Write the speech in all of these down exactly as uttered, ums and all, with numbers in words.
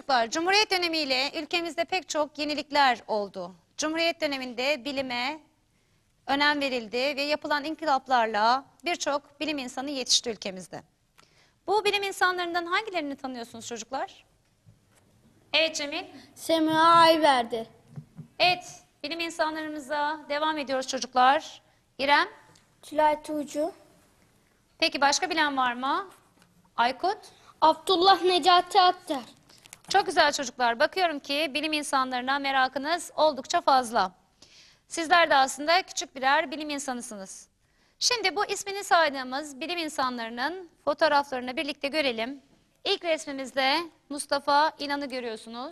çocuklar, Cumhuriyet dönemiyle ülkemizde pek çok yenilikler oldu. Cumhuriyet döneminde bilime önem verildi ve yapılan inkılaplarla birçok bilim insanı yetişti ülkemizde. Bu bilim insanlarından hangilerini tanıyorsunuz çocuklar? Evet Cemil. Semiha Ayverdi. Evet, bilim insanlarımıza devam ediyoruz çocuklar. İrem. Tülay Tuğcu. Peki başka bilen var mı? Aykut. Abdullah Necati Aktar. Çok güzel çocuklar. Bakıyorum ki bilim insanlarına merakınız oldukça fazla. Sizler de aslında küçük birer bilim insanısınız. Şimdi bu ismini saydığımız bilim insanlarının fotoğraflarını birlikte görelim. İlk resmimizde Mustafa İnan'ı görüyorsunuz.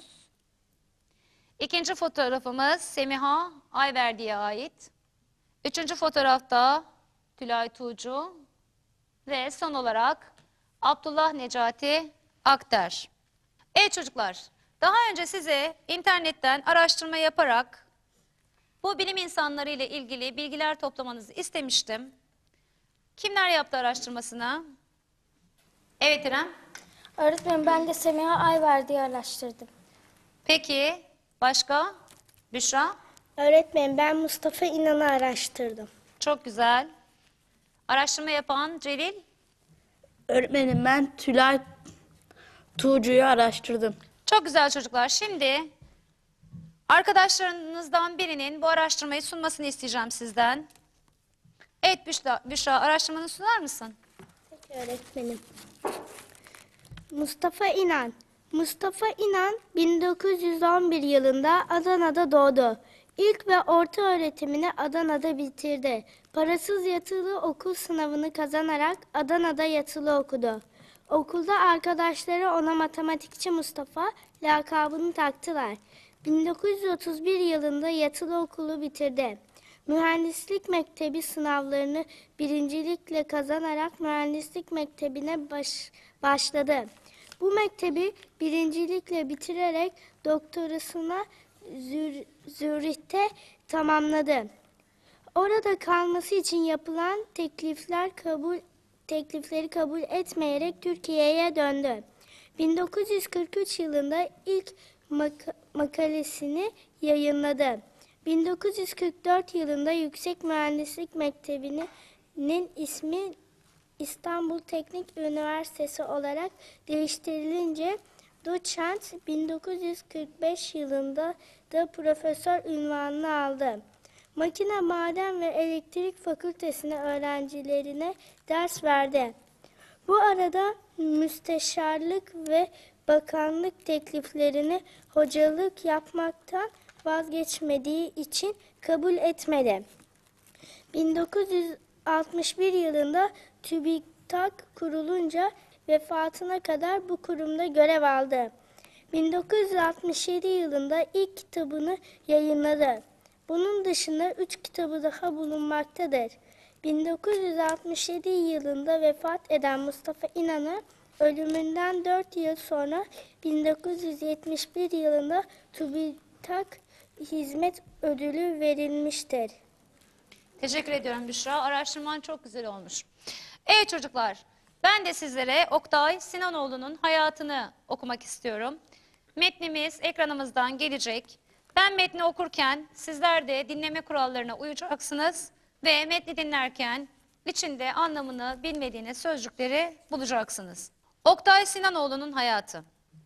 İkinci fotoğrafımız Semiha Ayverdi'ye ait. Üçüncü fotoğrafta Tülay Tuğcu. Ve son olarak Abdullah Necati Aktar. Evet çocuklar, daha önce size internetten araştırma yaparak bu bilim insanları ile ilgili bilgiler toplamanızı istemiştim. Kimler yaptı araştırmasını? Evet İrem. Öğretmenim ben de Semiha Ayverdi'yi araştırdım. Peki başka? Büşra. Öğretmenim ben Mustafa İnan'ı araştırdım. Çok güzel. Araştırma yapan Celil. Öğretmenim ben Tülay Tuğcu'yu araştırdım. Çok güzel çocuklar. Şimdi arkadaşlarınızdan birinin bu araştırmayı sunmasını isteyeceğim sizden. Evet Büşra, Büşra araştırmanı sunar mısın? Peki öğretmenim. Mustafa İnan. Mustafa İnan bin dokuz yüz on bir yılında Adana'da doğdu. İlk ve orta öğretimini Adana'da bitirdi. Parasız yatılı okul sınavını kazanarak Adana'da yatılı okudu. Okulda arkadaşları ona matematikçi Mustafa lakabını taktılar. bin dokuz yüz otuz bir yılında yatılı okulu bitirdi. Mühendislik mektebi sınavlarını birincilikle kazanarak mühendislik mektebine baş, başladı. Bu mektebi birincilikle bitirerek doktorasını Zür, Zürih'te tamamladı. Orada kalması için yapılan teklifler kabul teklifleri kabul etmeyerek Türkiye'ye döndü. bin dokuz yüz kırk üç yılında ilk mak- makalesini yayınladı. bin dokuz yüz kırk dört yılında Yüksek Mühendislik Mektebi'nin ismi İstanbul Teknik Üniversitesi olarak değiştirilince doçent bin dokuz yüz kırk beş yılında da profesör unvanını aldı. Makine, Maden ve Elektrik Fakültesine öğrencilerine ders verdi. Bu arada müsteşarlık ve bakanlık tekliflerini hocalık yapmaktan vazgeçmediği için kabul etmedi. bin dokuz yüz altmış bir yılında TÜBİTAK kurulunca vefatına kadar bu kurumda görev aldı. bin dokuz yüz altmış yedi yılında ilk kitabını yayınladı. Bunun dışında üç kitabı daha bulunmaktadır. bin dokuz yüz altmış yedi yılında vefat eden Mustafa İnan'a ölümünden dört yıl sonra bin dokuz yüz yetmiş bir yılında TÜBİTAK Hizmet Ödülü verilmiştir. Teşekkür ediyorum Büşra. Araştırman çok güzel olmuş. Evet çocuklar, ben de sizlere Oktay Sinanoğlu'nun hayatını okumak istiyorum. Metnimiz ekranımızdan gelecek. Ben metni okurken sizler de dinleme kurallarına uyacaksınız ve metni dinlerken içinde anlamını bilmediğiniz sözcükleri bulacaksınız. Oktay Sinanoğlu'nun hayatı.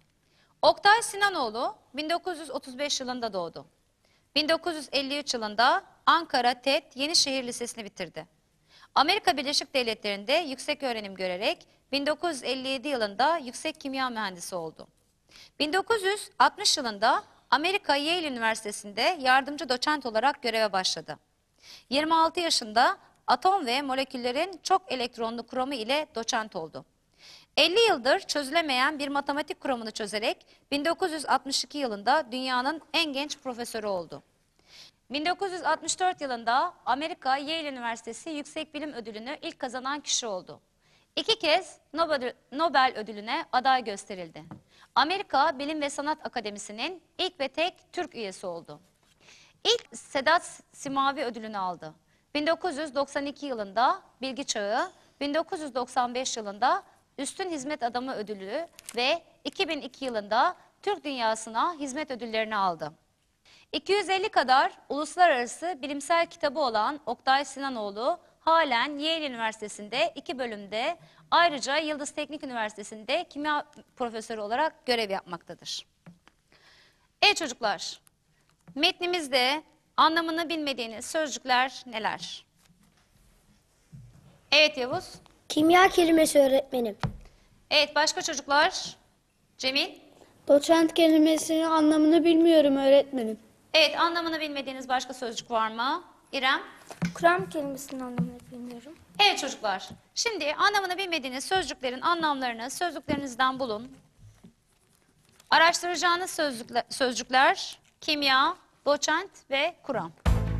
Oktay Sinanoğlu bin dokuz yüz otuz beş yılında doğdu. bin dokuz yüz elli üç yılında Ankara T E D Yenişehir Lisesi'ni bitirdi. Amerika Birleşik Devletleri'nde yüksek öğrenim görerek bin dokuz yüz elli yedi yılında yüksek kimya mühendisi oldu. bin dokuz yüz altmış yılında Amerika Yale Üniversitesi'nde yardımcı doçent olarak göreve başladı. yirmi altı yaşında atom ve moleküllerin çok elektronlu kuramı ile doçent oldu. elli yıldır çözülemeyen bir matematik kuramını çözerek bin dokuz yüz altmış iki yılında dünyanın en genç profesörü oldu. bin dokuz yüz altmış dört yılında Amerika Yale Üniversitesi Yüksek Bilim Ödülünü ilk kazanan kişi oldu. İki kez Nobel, Nobel ödülüne aday gösterildi. Amerika Bilim ve Sanat Akademisi'nin ilk ve tek Türk üyesi oldu. İlk Sedat Simavi ödülünü aldı. bin dokuz yüz doksan iki yılında Bilgi Çağı, bin dokuz yüz doksan beş yılında Üstün Hizmet Adamı ödülü ve iki bin iki yılında Türk dünyasına hizmet ödüllerini aldı. iki yüz elli kadar uluslararası bilimsel kitabı olan Oktay Sinanoğlu halen Yale Üniversitesi'nde iki bölümde, ayrıca Yıldız Teknik Üniversitesi'nde kimya profesörü olarak görev yapmaktadır. Evet çocuklar, metnimizde anlamını bilmediğiniz sözcükler neler? Evet Yavuz. Kimya kelimesi öğretmenim. Evet başka çocuklar? Cemil. Doçent kelimesinin anlamını bilmiyorum öğretmenim. Evet anlamını bilmediğiniz başka sözcük var mı? İrem. Kuram kelimesinin anlamını bilmiyorum. Evet çocuklar. Şimdi anlamını bilmediğiniz sözcüklerin anlamlarını sözlüklerinizden bulun. Araştıracağınız sözcükler, sözcükler kimya, doçent ve kuram.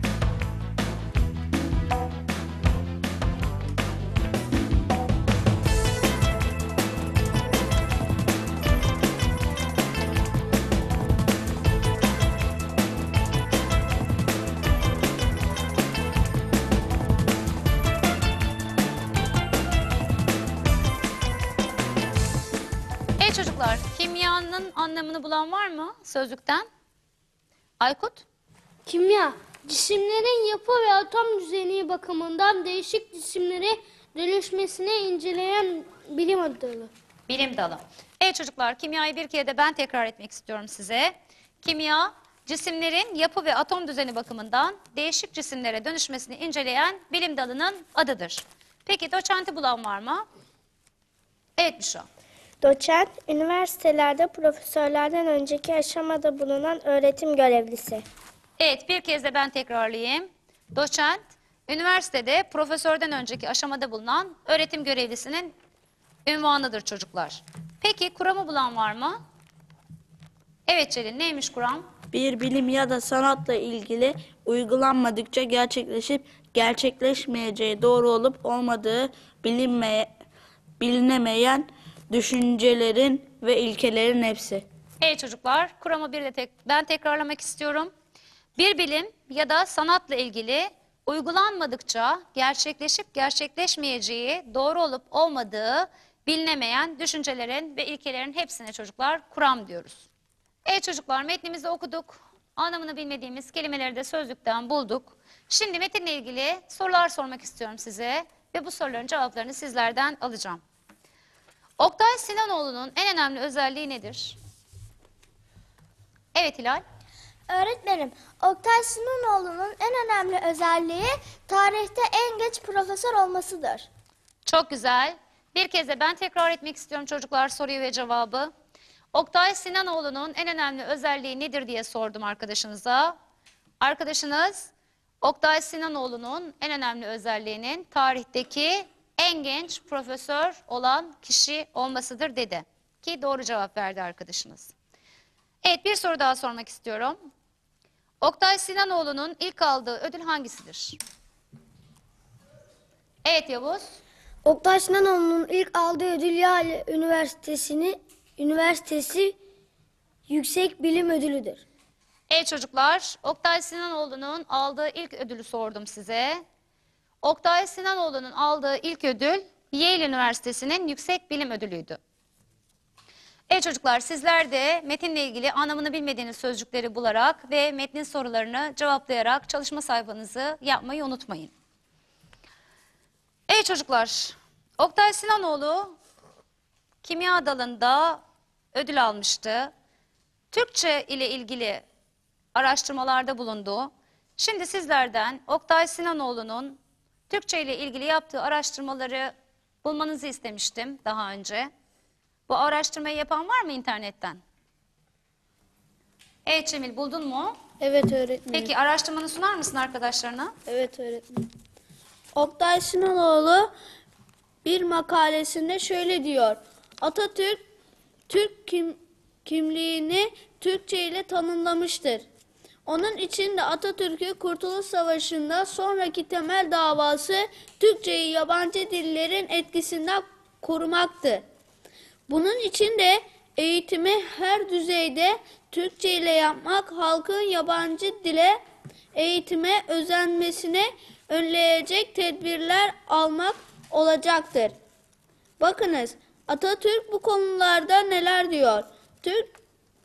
Evet çocuklar, kimyanın anlamını bulan var mı sözlükten? Aykut? Kimya, cisimlerin yapı ve atom düzeni bakımından değişik cisimlere dönüşmesini inceleyen bilim dalı. Bilim dalı. Evet çocuklar, kimyayı bir kere de ben tekrar etmek istiyorum size. Kimya, cisimlerin yapı ve atom düzeni bakımından değişik cisimlere dönüşmesini inceleyen bilim dalının adıdır. Peki doçenti bulan var mı? Evet Büşra. Doçent, üniversitelerde profesörlerden önceki aşamada bulunan öğretim görevlisi. Evet bir kez de ben tekrarlayayım. Doçent, üniversitede profesörden önceki aşamada bulunan öğretim görevlisinin ünvanıdır çocuklar. Peki kuramı bulan var mı? Evet Celil, neymiş kuram? Bir bilim ya da sanatla ilgili uygulanmadıkça gerçekleşip gerçekleşmeyeceği, doğru olup olmadığı bilinmeye, bilinemeyen düşüncelerin ve ilkelerin hepsi. Evet çocuklar, kuramı bir de tek, ben tekrarlamak istiyorum. Bir bilim ya da sanatla ilgili uygulanmadıkça gerçekleşip gerçekleşmeyeceği, doğru olup olmadığı bilinemeyen düşüncelerin ve ilkelerin hepsine çocuklar kuram diyoruz. Evet çocuklar, metnimizi okuduk. Anlamını bilmediğimiz kelimeleri de sözlükten bulduk. Şimdi metinle ilgili sorular sormak istiyorum size ve bu soruların cevaplarını sizlerden alacağım. Oktay Sinanoğlu'nun en önemli özelliği nedir? Evet Hilal. Öğretmenim, Oktay Sinanoğlu'nun en önemli özelliği tarihte en geç profesör olmasıdır. Çok güzel. Bir kez de ben tekrar etmek istiyorum çocuklar soruyu ve cevabı. Oktay Sinanoğlu'nun en önemli özelliği nedir diye sordum arkadaşınıza. Arkadaşınız Oktay Sinanoğlu'nun en önemli özelliğinin tarihteki en genç profesör olan kişi olmasıdır dedi. Ki doğru cevap verdi arkadaşınız. Evet bir soru daha sormak istiyorum. Oktay Sinanoğlu'nun ilk aldığı ödül hangisidir? Evet Yavuz. Oktay Sinanoğlu'nun ilk aldığı ödül Yale Üniversitesi'ni Üniversitesi Yüksek Bilim Ödülüdür. Evet çocuklar, Oktay Sinanoğlu'nun aldığı ilk ödülü sordum size. Oktay Sinanoğlu'nun aldığı ilk ödül Yale Üniversitesi'nin Yüksek Bilim Ödülü'ydü. Evet çocuklar, sizler de metinle ilgili anlamını bilmediğiniz sözcükleri bularak ve metnin sorularını cevaplayarak çalışma sayfanızı yapmayı unutmayın. Evet çocuklar, Oktay Sinanoğlu kimya dalında ödül almıştı. Türkçe ile ilgili araştırmalarda bulundu. Şimdi sizlerden Oktay Sinanoğlu'nun Türkçe ile ilgili yaptığı araştırmaları bulmanızı istemiştim daha önce. Bu araştırmayı yapan var mı internetten? Evet Cemil, buldun mu? Evet öğretmenim. Peki araştırmanı sunar mısın arkadaşlarına? Evet öğretmenim. Oktay Sinanoğlu bir makalesinde şöyle diyor. Atatürk, Türk kim, kimliğini Türkçe ile tanımlamıştır. Onun için de Atatürk'ü Kurtuluş Savaşı'nda sonraki temel davası Türkçeyi yabancı dillerin etkisinden korumaktı. Bunun için de eğitimi her düzeyde Türkçe ile yapmak, halkın yabancı dile eğitime özenmesine önleyecek tedbirler almak olacaktır. Bakınız Atatürk bu konularda neler diyor? Türk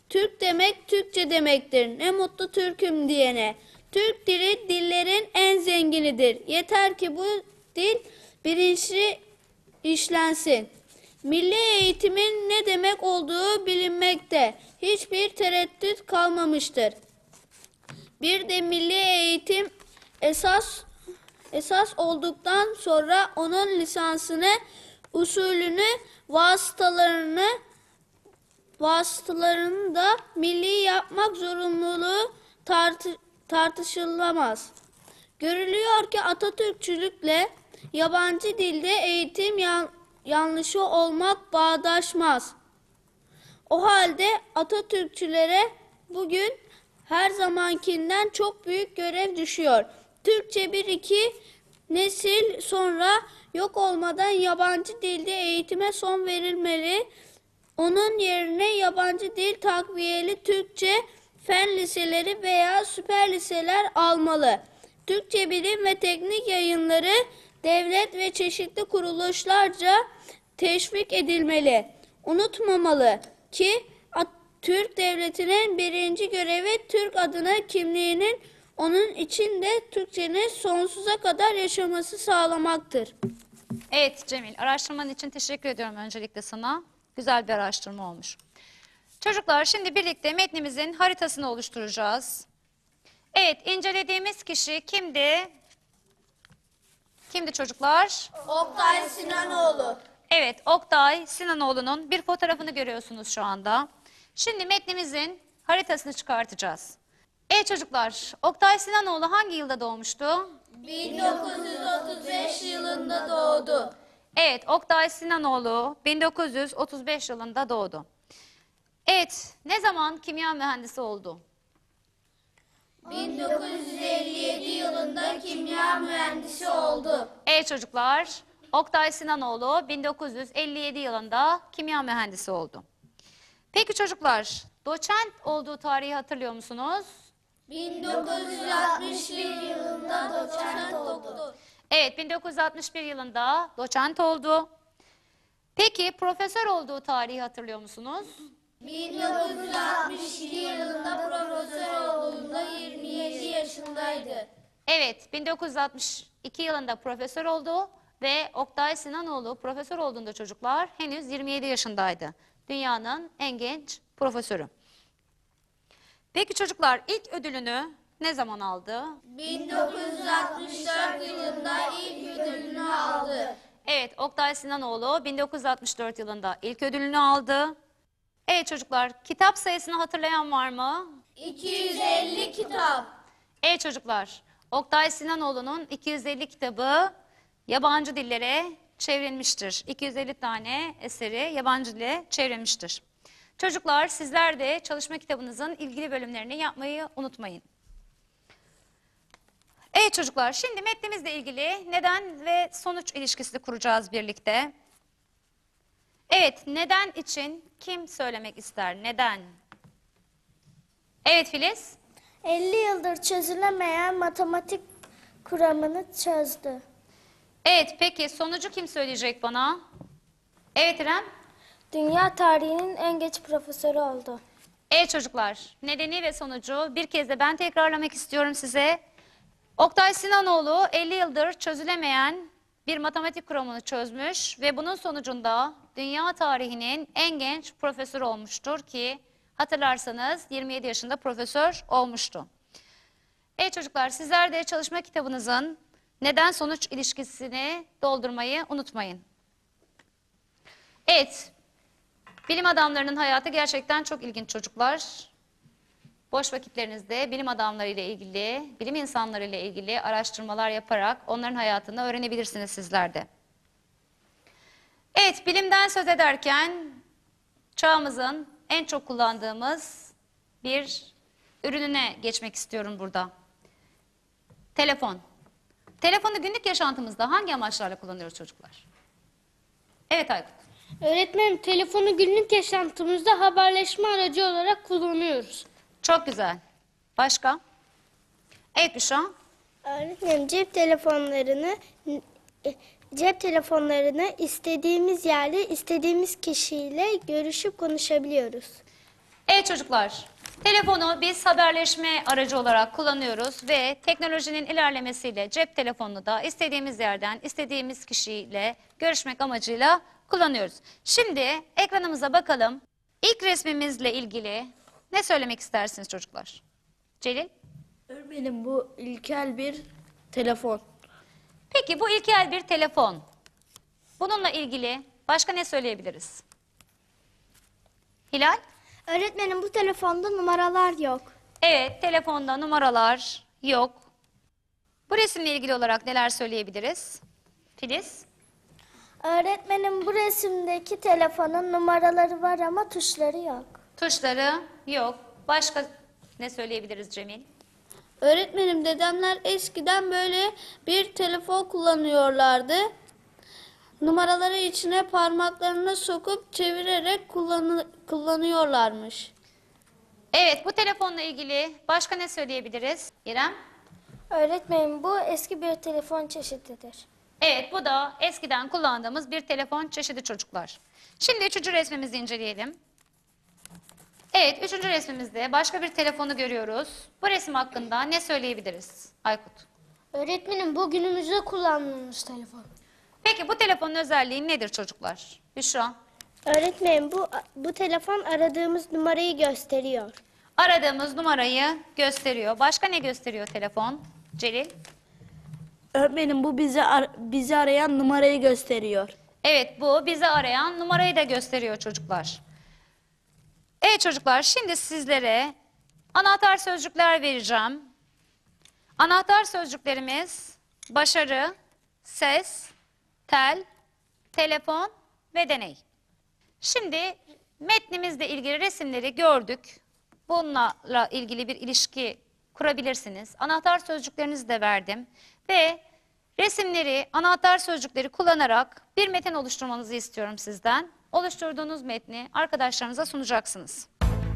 Türk demek Türkçe demektir. Ne mutlu Türk'üm diyene. Türk dili dillerin en zenginidir. Yeter ki bu dil bilinçli işlensin. Milli eğitimin ne demek olduğu bilinmekte. Hiçbir tereddüt kalmamıştır. Bir de milli eğitim esas esas olduktan sonra onun lisansını, usulünü, vasıtalarını vasıtalarını da milli yapmak zorunluluğu tartı, tartışılamaz. Görülüyor ki Atatürkçülükle yabancı dilde eğitim yan, yanlışı olmak bağdaşmaz. O halde Atatürkçülere bugün her zamankinden çok büyük görev düşüyor. Türkçe bir iki nesil sonra yok olmadan yabancı dilde eğitime son verilmeli. Onun yerine yabancı dil takviyeli Türkçe fen liseleri veya süper liseler almalı. Türkçe bilim ve teknik yayınları devlet ve çeşitli kuruluşlarca teşvik edilmeli. Unutmamalı ki Türk devletinin birinci görevi Türk adına kimliğinin onun için de Türkçenin sonsuza kadar yaşaması sağlamaktır. Evet Cemil, araştırman için teşekkür ediyorum öncelikle sana. Güzel bir araştırma olmuş. Çocuklar şimdi birlikte metnimizin haritasını oluşturacağız. Evet, incelediğimiz kişi kimdi? Kimdi çocuklar? Oktay Sinanoğlu. Evet, Oktay Sinanoğlu'nun bir fotoğrafını görüyorsunuz şu anda. Şimdi metnimizin haritasını çıkartacağız. Evet çocuklar, Oktay Sinanoğlu hangi yılda doğmuştu? bin dokuz yüz otuz beş yılında doğdu. Evet, Oktay Sinanoğlu bin dokuz yüz otuz beş yılında doğdu. Evet, ne zaman kimya mühendisi oldu? bin dokuz yüz elli yedi yılında kimya mühendisi oldu. Evet çocuklar, Oktay Sinanoğlu bin dokuz yüz elli yedi yılında kimya mühendisi oldu. Peki çocuklar, doçent olduğu tarihi hatırlıyor musunuz? bin dokuz yüz altmış bir yılında doçent oldu. Evet, bin dokuz yüz altmış bir yılında doçent oldu. Peki profesör olduğu tarihi hatırlıyor musunuz? bin dokuz yüz altmış iki yılında profesör olduğunda yirmi yedi yaşındaydı. Evet, bin dokuz yüz altmış iki yılında profesör oldu ve Oktay Sinanoğlu profesör olduğunda çocuklar henüz yirmi yedi yaşındaydı. Dünyanın en genç profesörü. Peki çocuklar ilk ödülünü ne zaman aldı? bin dokuz yüz altmış dört yılında ilk ödülünü aldı. Evet, Oktay Sinanoğlu bin dokuz yüz altmış dört yılında ilk ödülünü aldı. Evet çocuklar, kitap sayısını hatırlayan var mı? iki yüz elli kitap. Evet çocuklar, Oktay Sinanoğlu'nun iki yüz elli kitabı yabancı dillere çevrilmiştir. iki yüz elli tane eseri yabancı dile çevrilmiştir. Çocuklar sizler de çalışma kitabınızın ilgili bölümlerini yapmayı unutmayın. Evet çocuklar, şimdi metnimizle ilgili neden ve sonuç ilişkisi kuracağız birlikte. Evet, neden için kim söylemek ister? Neden? Evet Filiz. elli yıldır çözülemeyen matematik kuramını çözdü. Evet, peki sonucu kim söyleyecek bana? Evet İrem. Dünya tarihinin en geç profesörü oldu. Evet çocuklar, nedeni ve sonucu bir kez de ben tekrarlamak istiyorum size. Oktay Sinanoğlu elli yıldır çözülemeyen bir matematik kuramını çözmüş ve bunun sonucunda dünya tarihinin en genç profesörü olmuştur ki hatırlarsanız yirmi yedi yaşında profesör olmuştu. Evet çocuklar, sizler de çalışma kitabınızın neden sonuç ilişkisini doldurmayı unutmayın. Evet, bilim adamlarının hayatı gerçekten çok ilginç çocuklar. Boş vakitlerinizde bilim adamları ile ilgili, bilim insanları ile ilgili araştırmalar yaparak onların hayatını öğrenebilirsiniz sizler de. Evet, bilimden söz ederken çağımızın en çok kullandığımız bir ürününe geçmek istiyorum burada. Telefon. Telefonu günlük yaşantımızda hangi amaçlarla kullanıyoruz çocuklar? Evet Aykut. Öğretmenim, telefonu günlük yaşantımızda haberleşme aracı olarak kullanıyoruz. Çok güzel. Başka? Evet Büşra. Öğretmenim, cep telefonlarını cep telefonlarını istediğimiz yerde istediğimiz kişiyle görüşüp konuşabiliyoruz. Evet çocuklar, telefonu biz haberleşme aracı olarak kullanıyoruz ve teknolojinin ilerlemesiyle cep telefonunu da istediğimiz yerden, istediğimiz kişiyle görüşmek amacıyla kullanıyoruz. Şimdi ekranımıza bakalım. İlk resmimizle ilgili ne söylemek istersiniz çocuklar? Celil? Öğretmenim bu ilkel bir telefon. Peki bu ilkel bir telefon. Bununla ilgili başka ne söyleyebiliriz? Hilal? Öğretmenim bu telefonda numaralar yok. Evet, telefonda numaralar yok. Bu resimle ilgili olarak neler söyleyebiliriz? Filiz? Öğretmenim bu resimdeki telefonun numaraları var ama tuşları yok. Tuşları yok. Başka ne söyleyebiliriz Cemil? Öğretmenim dedemler eskiden böyle bir telefon kullanıyorlardı. Numaraları içine parmaklarını sokup çevirerek kullanı- kullanıyorlarmış. Evet, bu telefonla ilgili başka ne söyleyebiliriz? İrem? Öğretmenim bu eski bir telefon çeşididir. Evet, bu da eskiden kullandığımız bir telefon çeşidi çocuklar. Şimdi üçüncü resmimizi inceleyelim. Evet, üçüncü resmimizde başka bir telefonu görüyoruz. Bu resim hakkında ne söyleyebiliriz Aykut? Öğretmenim bu günümüzde kullandığımız telefon. Peki bu telefonun özelliği nedir çocuklar? Büşra? Öğretmenim bu bu telefon aradığımız numarayı gösteriyor. Aradığımız numarayı gösteriyor. Başka ne gösteriyor telefon? Celil? Öğretmenim bu bizi ar- bizi arayan numarayı gösteriyor. Evet, bu bizi arayan numarayı da gösteriyor çocuklar. Evet çocuklar, şimdi sizlere anahtar sözcükler vereceğim. Anahtar sözcüklerimiz başarı, ses, tel, telefon ve deney. Şimdi metnimizle ilgili resimleri gördük. Bunlarla ilgili bir ilişki kurabilirsiniz. Anahtar sözcüklerinizi de verdim. Ve resimleri, anahtar sözcükleri kullanarak bir metin oluşturmanızı istiyorum sizden. Oluşturduğunuz metni arkadaşlarınıza sunacaksınız.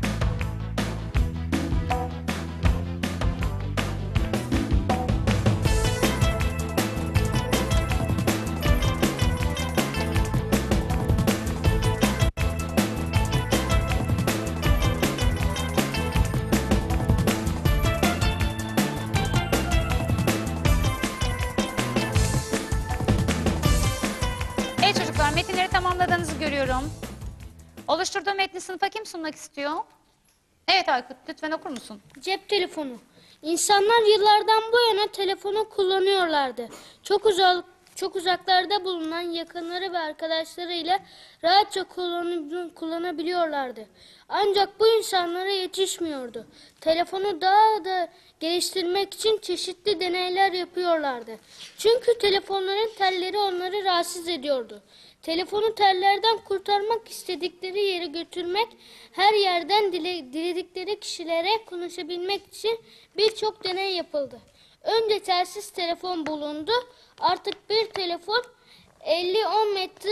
Evet çocuklar, metinleri tamamladığınızı görüyorum. Oluşturduğum metni sınıfa kim sunmak istiyor? Evet Aykut, lütfen okur musun? Cep telefonu. İnsanlar yıllardan bu yana telefonu kullanıyorlardı. Çok uzak çok uzaklarda bulunan yakınları ve arkadaşlarıyla rahatça kullanı- kullanabiliyorlardı. Ancak bu insanlara yetişmiyordu. Telefonu daha da geliştirmek için çeşitli deneyler yapıyorlardı. Çünkü telefonların telleri onları rahatsız ediyordu. Telefonu tellerden kurtarmak, istedikleri yere götürmek, her yerden dile, diledikleri kişilere konuşabilmek için birçok deney yapıldı. Önce telsiz telefon bulundu. Artık bir telefon elli on metre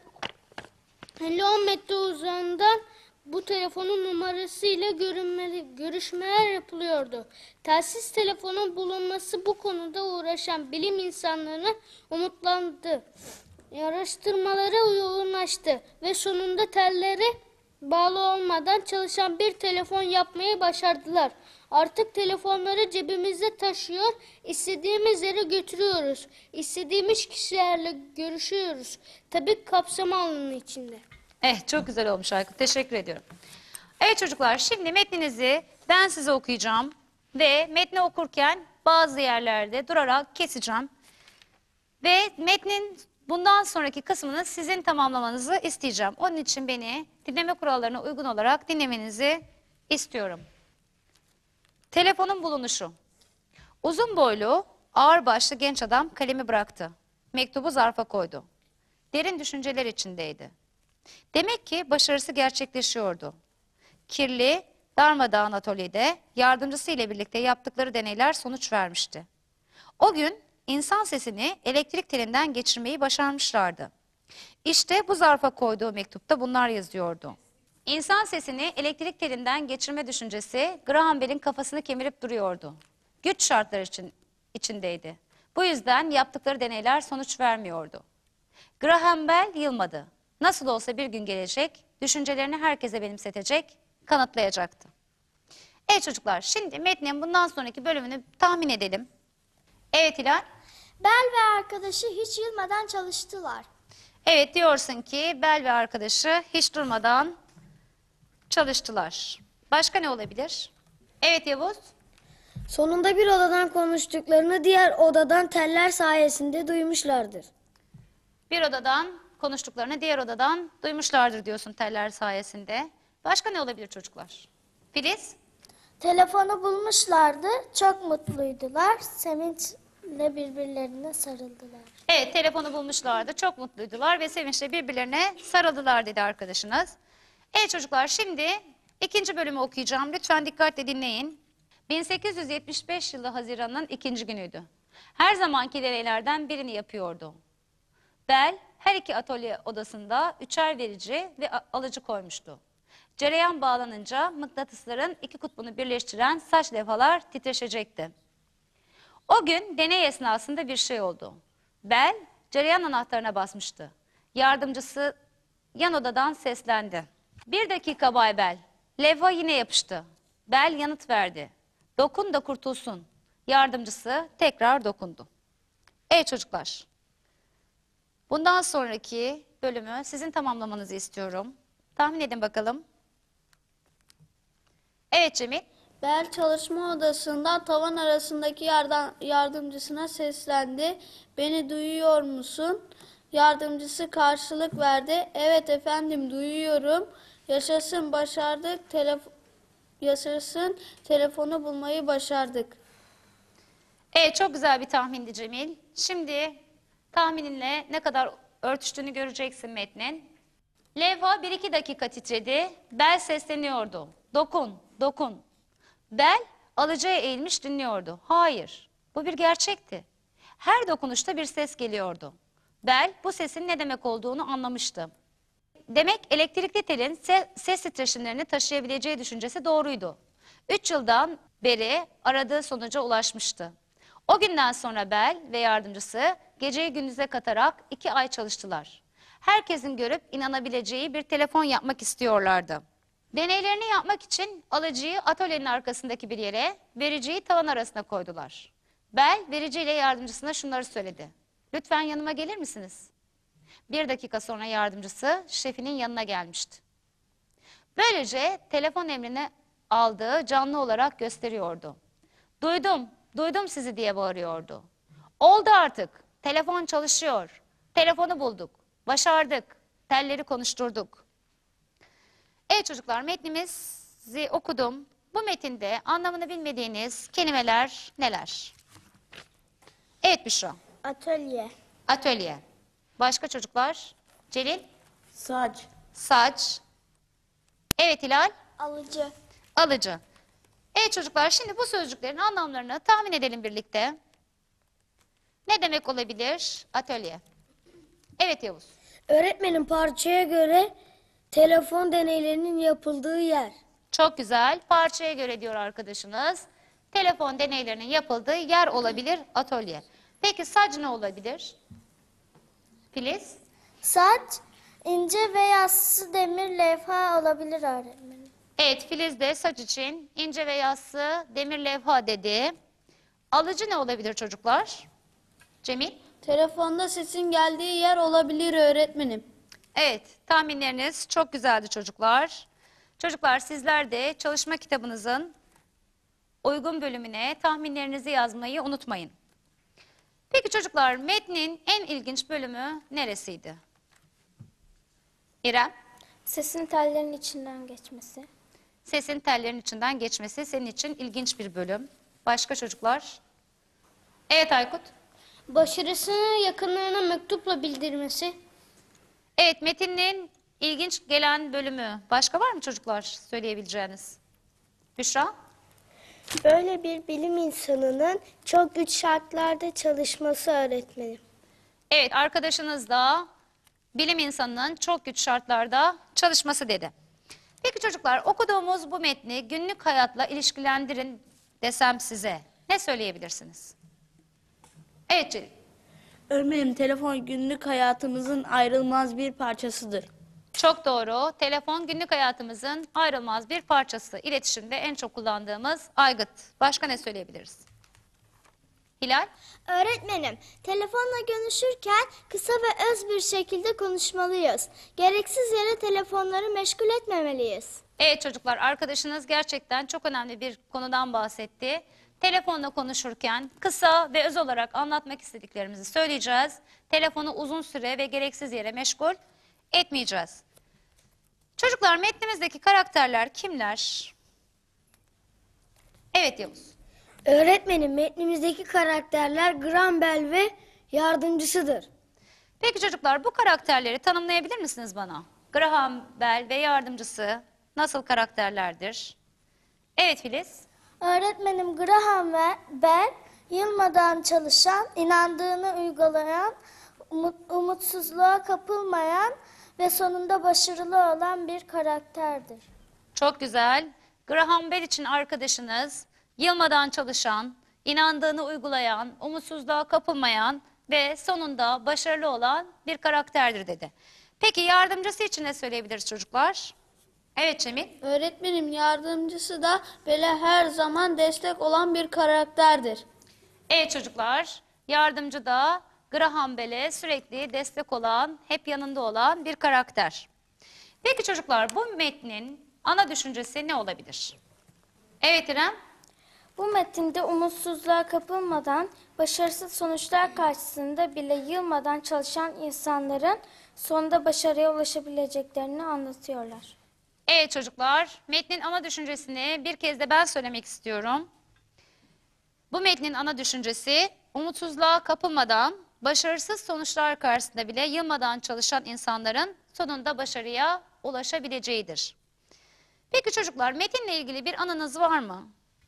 elli on metre uzağından bu telefonun numarasıyla görünmeli, görüşmeler yapılıyordu. Telsiz telefonun bulunması bu konuda uğraşan bilim insanlarını umutlandı. Araştırmalara yoğunlaştı ve sonunda tellere bağlı olmadan çalışan bir telefon yapmayı başardılar. Artık telefonları cebimizde taşıyor, istediğimiz yere götürüyoruz. İstediğimiz kişilerle görüşüyoruz. Tabii kapsama alanı içinde. Evet, çok güzel olmuş Aykut. Teşekkür ediyorum. Evet çocuklar, şimdi metninizi ben size okuyacağım ve metni okurken bazı yerlerde durarak keseceğim. Ve metnin bundan sonraki kısmını sizin tamamlamanızı isteyeceğim. Onun için beni dinleme kurallarına uygun olarak dinlemenizi istiyorum. Telefonun bulunuşu. Uzun boylu, ağır başlı genç adam kalemi bıraktı. Mektubu zarfa koydu. Derin düşünceler içindeydi. Demek ki başarısı gerçekleşiyordu. Kirli, darmadağın atölyede yardımcısı ile birlikte yaptıkları deneyler sonuç vermişti. O gün insan sesini elektrik telinden geçirmeyi başarmışlardı. İşte bu zarfa koyduğu mektupta bunlar yazıyordu. İnsan sesini elektrik telinden geçirme düşüncesi Graham Bell'in kafasını kemirip duruyordu. Güç şartlar için, içindeydi. Bu yüzden yaptıkları deneyler sonuç vermiyordu. Graham Bell yılmadı. Nasıl olsa bir gün gelecek, düşüncelerini herkese benimsetecek, kanıtlayacaktı. Evet çocuklar, şimdi metnin bundan sonraki bölümünü tahmin edelim. Evet Hilal. Bel ve arkadaşı hiç yılmadan çalıştılar. Evet, diyorsun ki Bel ve arkadaşı hiç durmadan çalıştılar. Başka ne olabilir? Evet Yavuz. Sonunda bir odadan konuştuklarını diğer odadan teller sayesinde duymuşlardır. Bir odadan konuştuklarını diğer odadan duymuşlardır diyorsun teller sayesinde. Başka ne olabilir çocuklar? Filiz? Telefonu bulmuşlardı, çok mutluydular, sevinçle birbirlerine sarıldılar. Evet, telefonu bulmuşlardı, çok mutluydular ve sevinçle birbirlerine sarıldılar dedi arkadaşınız. Evet çocuklar, şimdi ikinci bölümü okuyacağım. Lütfen dikkatle dinleyin. bin sekiz yüz yetmiş beş yılı Haziran'ın ikinci günüydü. Her zamanki deneylerden birini yapıyordu. Bel her iki atölye odasında üçer verici ve alıcı koymuştu. Cereyan bağlanınca mıknatısların iki kutbunu birleştiren saç levhalar titreşecekti. O gün deney esnasında bir şey oldu. Bel cereyan anahtarına basmıştı. Yardımcısı yan odadan seslendi. Bir dakika Bay Bel. Levha yine yapıştı. Bel yanıt verdi. Dokun da kurtulsun. Yardımcısı tekrar dokundu. Evet çocuklar. Bundan sonraki bölümü sizin tamamlamanızı istiyorum. Tahmin edin bakalım. Evet Cemil. Bel çalışma odasında tavan arasındaki yardan, yardımcısına seslendi. Beni duyuyor musun? Yardımcısı karşılık verdi. Evet efendim duyuyorum. Yaşasın başardık. Telef Yaşasın telefonu bulmayı başardık. Evet çok güzel bir tahmindi Cemil. Şimdi tahmininle ne kadar örtüştüğünü göreceksin metnin. Levha bir iki dakika titredi. Bel sesleniyordu. Dokun, dokun. Bel alıcıya eğilmiş dinliyordu. Hayır, bu bir gerçekti. Her dokunuşta bir ses geliyordu. Bel bu sesin ne demek olduğunu anlamıştı. Demek elektrikli telin se ses titreşimlerini taşıyabileceği düşüncesi doğruydu. Üç yıldan beri aradığı sonuca ulaşmıştı. O günden sonra Bel ve yardımcısı geceyi gündüze katarak iki ay çalıştılar. Herkesin görüp inanabileceği bir telefon yapmak istiyorlardı. Deneylerini yapmak için alıcıyı atölyenin arkasındaki bir yere, vericiyi tavan arasına koydular. Bel vericiyle yardımcısına şunları söyledi. Lütfen yanıma gelir misiniz? Bir dakika sonra yardımcısı şefinin yanına gelmişti. Böylece telefon emrini aldığı canlı olarak gösteriyordu. Duydum, duydum sizi diye bağırıyordu. Oldu artık, telefon çalışıyor, telefonu bulduk, başardık, telleri konuşturduk. Evet çocuklar, metnimizi okudum. Bu metinde anlamını bilmediğiniz kelimeler neler? Evet Büşra. Atölye. Atölye. Başka çocuklar? Celil? Saç. Saç. Evet Hilal? Alıcı. Alıcı. Evet çocuklar, şimdi bu sözcüklerin anlamlarını tahmin edelim birlikte. Ne demek olabilir? Atölye. Evet Yavuz. Öğretmenin parçaya göre telefon deneylerinin yapıldığı yer. Çok güzel. Parçaya göre diyor arkadaşınız. Telefon deneylerinin yapıldığı yer olabilir atölye. Peki saç ne olabilir? Filiz? Saç, ince ve yassı demir levha olabilir öğretmenim. Evet, Filiz de saç için ince ve yassı demir levha dedi. Alıcı ne olabilir çocuklar? Cemil? Telefonda sesin geldiği yer olabilir öğretmenim. Evet, tahminleriniz çok güzeldi çocuklar. Çocuklar sizler de çalışma kitabınızın uygun bölümüne tahminlerinizi yazmayı unutmayın. Peki çocuklar, metnin en ilginç bölümü neresiydi? İrem? Sesin tellerin içinden geçmesi. Sesin tellerin içinden geçmesi senin için ilginç bir bölüm. Başka çocuklar? Evet Aykut? Başarısını yakınlarına mektupla bildirmesi. Evet, metinin ilginç gelen bölümü. Başka var mı çocuklar söyleyebileceğiniz? Büşra? Böyle bir bilim insanının çok güç şartlarda çalışması öğretmenim. Evet, arkadaşınız da bilim insanının çok güç şartlarda çalışması dedi. Peki çocuklar, okuduğumuz bu metni günlük hayatla ilişkilendirin desem size ne söyleyebilirsiniz? Evet Celil. Öğretmenim telefon günlük hayatımızın ayrılmaz bir parçasıdır. Çok doğru. Telefon günlük hayatımızın ayrılmaz bir parçası. İletişimde en çok kullandığımız aygıt. Başka ne söyleyebiliriz? Hilal? Öğretmenim, telefonla görüşürken kısa ve öz bir şekilde konuşmalıyız. Gereksiz yere telefonları meşgul etmemeliyiz. Evet çocuklar, arkadaşınız gerçekten çok önemli bir konudan bahsetti. Telefonla konuşurken kısa ve öz olarak anlatmak istediklerimizi söyleyeceğiz. Telefonu uzun süre ve gereksiz yere meşgul etmeyeceğiz. Çocuklar, metnimizdeki karakterler kimler? Evet Yavuz. Öğretmenim, metnimizdeki karakterler Graham Bell ve yardımcısıdır. Peki çocuklar, bu karakterleri tanımlayabilir misiniz bana? Graham Bell ve yardımcısı nasıl karakterlerdir? Evet Filiz. Öğretmenim, Graham ve Bell yılmadan çalışan, inandığını uygulayan, umut- umutsuzluğa kapılmayan ve sonunda başarılı olan bir karakterdir. Çok güzel. Graham Bell için arkadaşınız yılmadan çalışan, inandığını uygulayan, umutsuzluğa kapılmayan ve sonunda başarılı olan bir karakterdir dedi. Peki yardımcısı için ne söyleyebiliriz çocuklar? Evet Cemil. Öğretmenim, yardımcısı da böyle her zaman destek olan bir karakterdir. Evet çocuklar, yardımcı da Graham Bell'e sürekli destek olan, hep yanında olan bir karakter. Peki çocuklar, bu metnin ana düşüncesi ne olabilir? Evet İrem. Bu metinde umutsuzluğa kapılmadan, başarısız sonuçlar karşısında bile yılmadan çalışan insanların sonunda başarıya ulaşabileceklerini anlatıyorlar. Evet çocuklar, metnin ana düşüncesini bir kez de ben söylemek istiyorum. Bu metnin ana düşüncesi, umutsuzluğa kapılmadan, başarısız sonuçlar karşısında bile yılmadan çalışan insanların sonunda başarıya ulaşabileceğidir. Peki çocuklar, metinle ilgili bir anınız var mı?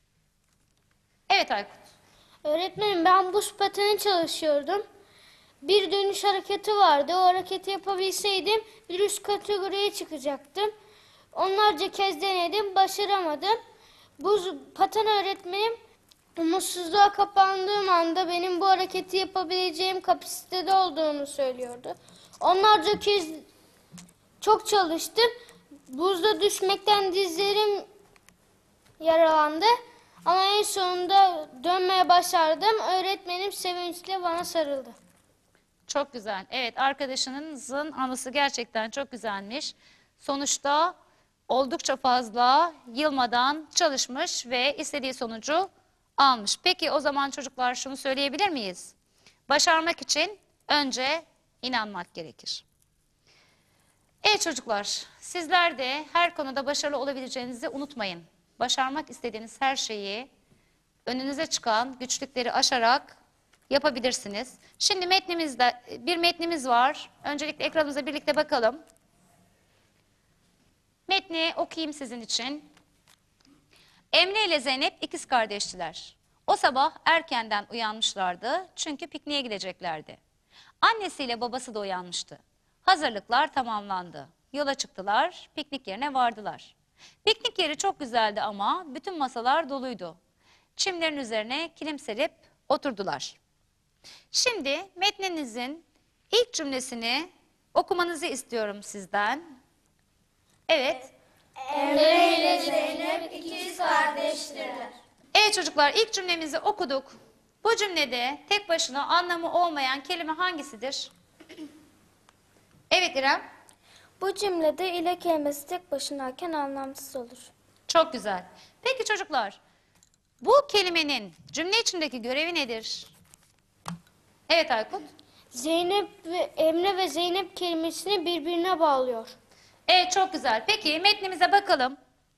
Evet Aykut. Öğretmenim, ben buz pateni çalışıyordum. Bir dönüş hareketi vardı. O hareketi yapabilseydim bir üst kategoriye çıkacaktım. Onlarca kez denedim, başaramadım. Buz paten öğretmenim umutsuzluğa kapandığım anda benim bu hareketi yapabileceğim kapasitede olduğunu söylüyordu. Onlarca kez çok çalıştım. Buzda düşmekten dizlerim yaralandı. Ama en sonunda dönmeye başardım. Öğretmenim sevinçle bana sarıldı. Çok güzel. Evet, arkadaşınızın anısı gerçekten çok güzelmiş. Sonuçta oldukça fazla yılmadan çalışmış ve istediği sonucu almış. Peki o zaman çocuklar şunu söyleyebilir miyiz? Başarmak için önce inanmak gerekir. Evet çocuklar, sizler de her konuda başarılı olabileceğinizi unutmayın. Başarmak istediğiniz her şeyi önünüze çıkan güçlükleri aşarak yapabilirsiniz. Şimdi metnimizde bir metnimiz var. Öncelikle ekranımıza birlikte bakalım. Metni okuyayım sizin için. Emre ile Zeynep ikiz kardeştiler. O sabah erkenden uyanmışlardı çünkü pikniğe gideceklerdi. Annesiyle babası da uyanmıştı. Hazırlıklar tamamlandı. Yola çıktılar, piknik yerine vardılar. Piknik yeri çok güzeldi ama bütün masalar doluydu. Çimlerin üzerine kilim serip oturdular. Şimdi metninizin ilk cümlesini okumanızı istiyorum sizden. Evet. Emre ile Zeynep ikiz kardeştiler. Evet çocuklar, ilk cümlemizi okuduk. Bu cümlede tek başına anlamı olmayan kelime hangisidir? Evet İrem. Bu cümlede ile kelimesi tek başınayken anlamsız olur. Çok güzel. Peki çocuklar, bu kelimenin cümle içindeki görevi nedir? Evet Aykut. Zeynep ve Emre ve Zeynep kelimesini birbirine bağlıyor. Evet çok güzel. Peki metnimize bakalım.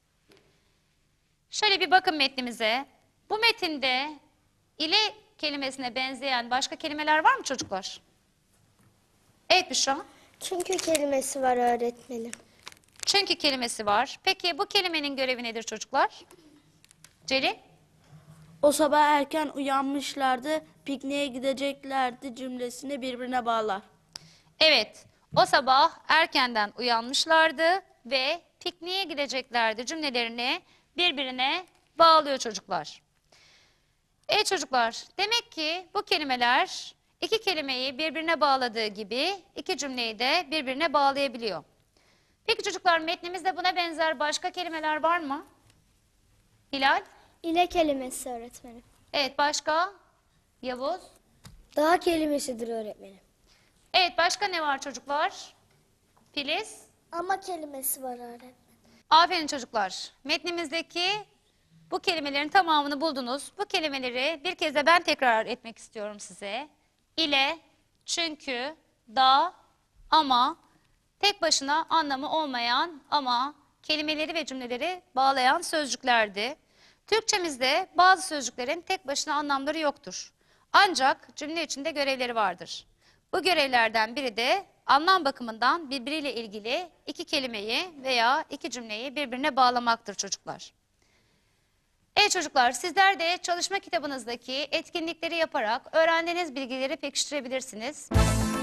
Şöyle bir bakın metnimize. Bu metinde ile kelimesine benzeyen başka kelimeler var mı çocuklar? Evet Büşra. Çünkü kelimesi var öğretmenim. Çünkü kelimesi var. Peki bu kelimenin görevi nedir çocuklar? Celil? O sabah erken uyanmışlardı, pikniğe gideceklerdi cümlesini birbirine bağlar. Evet. O sabah erkenden uyanmışlardı ve pikniğe gideceklerdi cümlelerini birbirine bağlıyor çocuklar. Evet çocuklar, demek ki bu kelimeler iki kelimeyi birbirine bağladığı gibi iki cümleyi de birbirine bağlayabiliyor. Peki çocuklar, metnimizde buna benzer başka kelimeler var mı? Hilal? İle kelimesi öğretmenim. Evet, başka? Yavuz? Dağ kelimesidir öğretmenim. Evet, başka ne var çocuklar? Filiz? Ama kelimesi var öğretmenim. Aferin çocuklar. Metnimizdeki bu kelimelerin tamamını buldunuz. Bu kelimeleri bir kez de ben tekrar etmek istiyorum size. İle, çünkü, da, ama, tek başına anlamı olmayan ama kelimeleri ve cümleleri bağlayan sözcüklerdi. Türkçemizde bazı sözcüklerin tek başına anlamları yoktur. Ancak cümle içinde görevleri vardır. Bu görevlerden biri de anlam bakımından birbiriyle ilgili iki kelimeyi veya iki cümleyi birbirine bağlamaktır çocuklar. Evet çocuklar, sizler de çalışma kitabınızdaki etkinlikleri yaparak öğrendiğiniz bilgileri pekiştirebilirsiniz.